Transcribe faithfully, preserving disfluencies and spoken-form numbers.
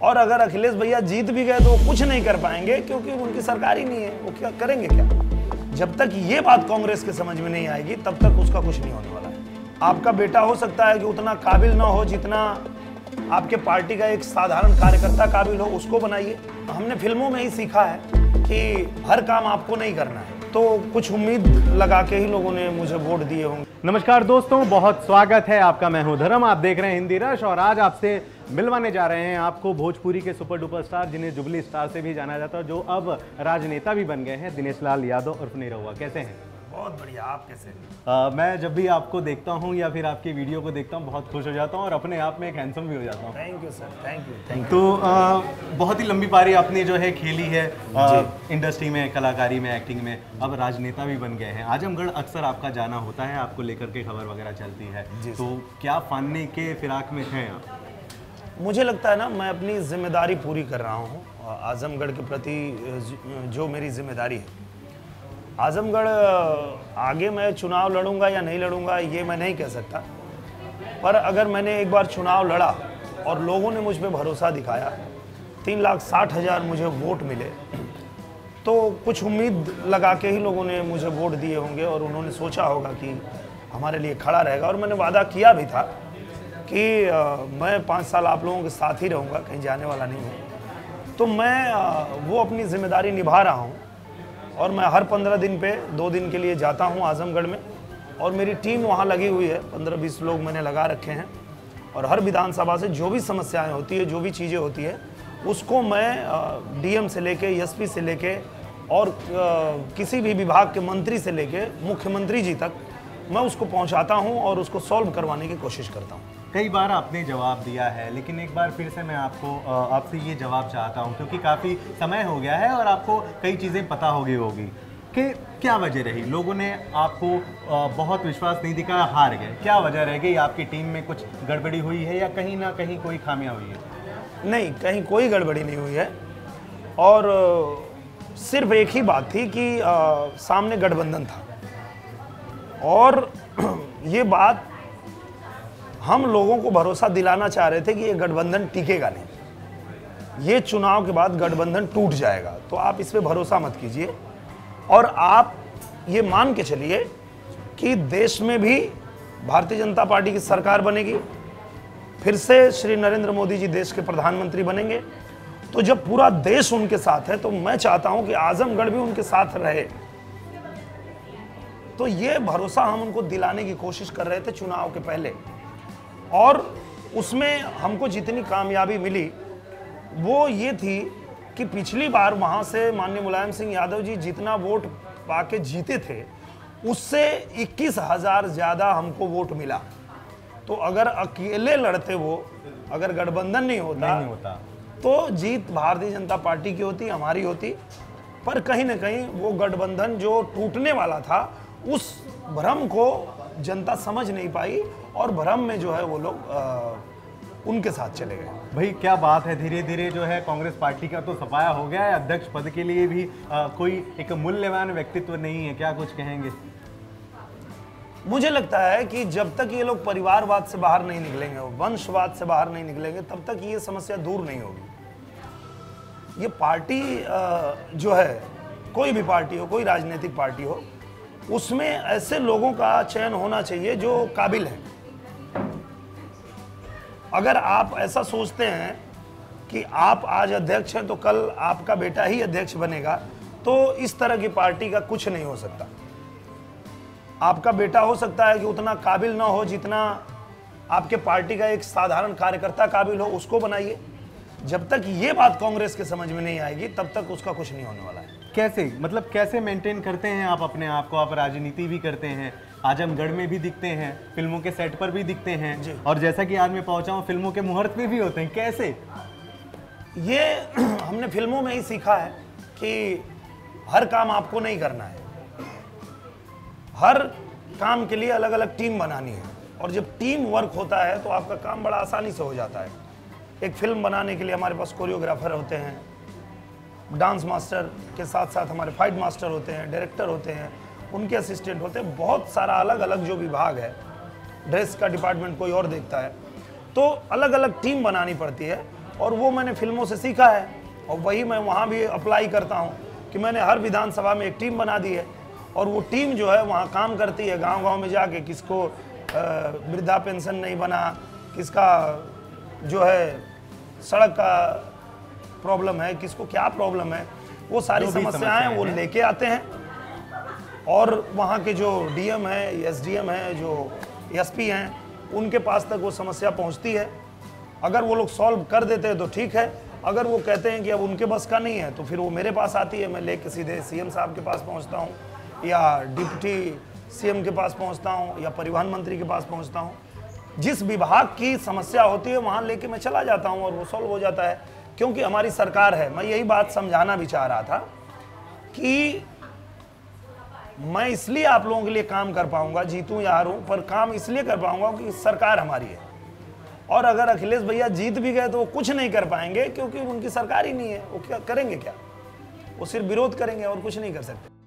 और अगर अखिलेश भैया जीत भी गए तो वो कुछ नहीं कर पाएंगे, क्योंकि उनकी सरकार ही नहीं है। वो क्या करेंगे क्या? जब तक ये बात कांग्रेस के समझ में नहीं आएगी तब तक उसका कुछ नहीं होने वाला है। आपका बेटा हो सकता है कि उतना काबिल ना हो जितना आपके पार्टी का एक साधारण कार्यकर्ता काबिल हो, उसको बनाइए। हमने फिल्मों में ही सीखा है कि हर काम आपको नहीं करना है, तो कुछ उम्मीद लगा के ही लोगों ने मुझे वोट दिए होंगे। नमस्कार दोस्तों, बहुत स्वागत है आपका। मैं हूं धर्म, आप देख रहे हैं हिंदी रश और आज आपसे मिलवाने जा रहे हैं आपको भोजपुरी के सुपर डुपर स्टार, जिन्हें जुबली स्टार से भी जाना जाता है, जो अब राजनेता भी बन गए हैं, दिनेश लाल यादव उर्फ निरहुआ। कैसे हैं? बहुत बढ़िया, आप कैसे हैं? आ, मैं जब भी आपको देखता हूं या फिर आपकी वीडियो को देखता हूं बहुत खुश हो जाता हूं और अपने आप में एक हैंडसम भी हो जाता हूं। Thank you sir, thank you thank you. तो आ, बहुत ही लंबी पारी आपने जो है खेली है आ, इंडस्ट्री में, कलाकारी में, एक्टिंग में, अब राजनेता भी बन गए हैं। आजमगढ़ अक्सर आपका जाना होता है, आपको लेकर के खबर वगैरह चलती है, तो क्या फानने के फिराक में हैं आप? मुझे लगता है ना, मैं अपनी जिम्मेदारी पूरी कर रहा हूँ आजमगढ़ के प्रति। जो मेरी जिम्मेदारी है आजमगढ़, आगे मैं चुनाव लड़ूंगा या नहीं लड़ूंगा ये मैं नहीं कह सकता, पर अगर मैंने एक बार चुनाव लड़ा और लोगों ने मुझ पर भरोसा दिखाया, तीन लाख साठ हज़ार मुझे वोट मिले, तो कुछ उम्मीद लगा के ही लोगों ने मुझे वोट दिए होंगे और उन्होंने सोचा होगा कि हमारे लिए खड़ा रहेगा। और मैंने वादा किया भी था कि आ, मैं पाँच साल आप लोगों के साथ ही रहूँगा, कहीं जाने वाला नहीं हूँ। तो मैं आ, वो अपनी जिम्मेदारी निभा रहा हूँ और मैं हर पंद्रह दिन पे दो दिन के लिए जाता हूँ आजमगढ़ में, और मेरी टीम वहाँ लगी हुई है, पंद्रह बीस लोग मैंने लगा रखे हैं। और हर विधानसभा से जो भी समस्याएं होती है, जो भी चीज़ें होती है, उसको मैं डीएम से लेके, एसपी से लेके और आ, किसी भी विभाग के मंत्री से लेके मुख्यमंत्री जी तक मैं उसको पहुँचाता हूँ और उसको सॉल्व करवाने की कोशिश करता हूँ। कई बार आपने जवाब दिया है, लेकिन एक बार फिर से मैं आपको आपसे ये जवाब चाहता हूँ, क्योंकि काफ़ी समय हो गया है और आपको कई चीज़ें पता होगी होगी कि क्या वजह रही, लोगों ने आपको बहुत विश्वास नहीं दिखाया, हार गए। क्या वजह रह गई? आपकी टीम में कुछ गड़बड़ी हुई है या कहीं ना कहीं कोई खामियां हुई है? नहीं, कहीं कोई गड़बड़ी नहीं हुई है, और सिर्फ एक ही बात थी कि आ, सामने गठबंधन था, और ये बात हम लोगों को भरोसा दिलाना चाह रहे थे कि ये गठबंधन टिकेगा नहीं, ये चुनाव के बाद गठबंधन टूट जाएगा, तो आप इस पे भरोसा मत कीजिए। और आप ये मान के चलिए कि देश में भी भारतीय जनता पार्टी की सरकार बनेगी, फिर से श्री नरेंद्र मोदी जी देश के प्रधानमंत्री बनेंगे। तो जब पूरा देश उनके साथ है, तो मैं चाहता हूं कि आजमगढ़ भी उनके साथ रहे। तो ये भरोसा हम उनको दिलाने की कोशिश कर रहे थे चुनाव के पहले, और उसमें हमको जितनी कामयाबी मिली वो ये थी कि पिछली बार वहाँ से माननीय मुलायम सिंह यादव जी जितना वोट पाके जीते थे, उससे इक्कीस हज़ार ज़्यादा हमको वोट मिला। तो अगर अकेले लड़ते वो, अगर गठबंधन नहीं होता, नहीं होता तो जीत भारतीय जनता पार्टी की होती, हमारी होती। पर कहीं ना कहीं वो गठबंधन जो टूटने वाला था, उस भ्रम को जनता समझ नहीं पाई और भ्रम में जो है वो लोग उनके साथ चले गए। भाई क्या बात है, धीरे धीरे जो है कांग्रेस पार्टी का तो सफाया हो गया है, अध्यक्ष पद के लिए भी आ, कोई एक मूल्यवान व्यक्तित्व नहीं है, क्या कुछ कहेंगे? मुझे लगता है कि जब तक ये लोग परिवारवाद से बाहर नहीं निकलेंगे, वंशवाद से बाहर नहीं निकलेंगे, तब तक ये समस्या दूर नहीं होगी। ये पार्टी जो है, कोई भी पार्टी हो, कोई राजनीतिक पार्टी हो, उसमें ऐसे लोगों का चयन होना चाहिए जो काबिल हैं। अगर आप ऐसा सोचते हैं कि आप आज अध्यक्ष हैं तो कल आपका बेटा ही अध्यक्ष बनेगा, तो इस तरह की पार्टी का कुछ नहीं हो सकता। आपका बेटा हो सकता है कि उतना काबिल ना हो जितना आपके पार्टी का एक साधारण कार्यकर्ता काबिल हो, उसको बनाइए। जब तक ये बात कांग्रेस के समझ में नहीं आएगी तब तक उसका कुछ नहीं होने वाला है। कैसे, मतलब कैसे मेंटेन करते हैं आप अपने आप को? आप राजनीति भी करते हैं, आजमगढ़ में भी दिखते हैं, फिल्मों के सेट पर भी दिखते हैं, और जैसा कि आज मैं पहुंचा हूं, फिल्मों के मुहूर्त में भी होते हैं। कैसे? ये हमने फिल्मों में ही सीखा है कि हर काम आपको नहीं करना है, हर काम के लिए अलग अलग टीम बनानी है, और जब टीम वर्क होता है तो आपका काम बड़ा आसानी से हो जाता है। एक फिल्म बनाने के लिए हमारे पास कोरियोग्राफर होते हैं, डांस मास्टर के साथ साथ हमारे फाइट मास्टर होते हैं, डायरेक्टर होते हैं, उनके असिस्टेंट होते हैं, बहुत सारा अलग अलग जो विभाग है, ड्रेस का डिपार्टमेंट कोई और देखता है, तो अलग अलग टीम बनानी पड़ती है। और वो मैंने फिल्मों से सीखा है और वही मैं वहाँ भी अप्लाई करता हूँ कि मैंने हर विधानसभा में एक टीम बना दी है और वो टीम जो है वहाँ काम करती है, गांव-गांव में जाके किसको वृद्धा पेंशन नहीं बना, किसका जो है सड़क का प्रॉब्लम है, किसको क्या प्रॉब्लम है, वो सारी समस्याएं वो लेके आते हैं और वहाँ के जो डीएम है, एसडीएम है, जो एसपी हैं, उनके पास तक वो समस्या पहुँचती है। अगर वो लोग सॉल्व कर देते हैं तो ठीक है, अगर वो कहते हैं कि अब उनके बस का नहीं है तो फिर वो मेरे पास आती है, मैं लेके सीधे सीएम साहब के पास पहुँचता हूँ या डिप्टी सीएम के पास पहुँचता हूँ या परिवहन मंत्री के पास पहुँचता हूँ। जिस विभाग की समस्या होती है वहाँ लेके मैं चला जाता हूँ और वो सॉल्व हो जाता है, क्योंकि हमारी सरकार है। मैं यही बात समझाना भी चाह रहा था कि मैं इसलिए आप लोगों के लिए काम कर पाऊंगा, जीतूं या हारूं, पर काम इसलिए कर पाऊंगा कि सरकार हमारी है। और अगर अखिलेश भैया जीत भी गए तो वो कुछ नहीं कर पाएंगे, क्योंकि उनकी सरकार ही नहीं है। वो क्या करेंगे, क्या वो सिर्फ विरोध करेंगे और कुछ नहीं कर सकते।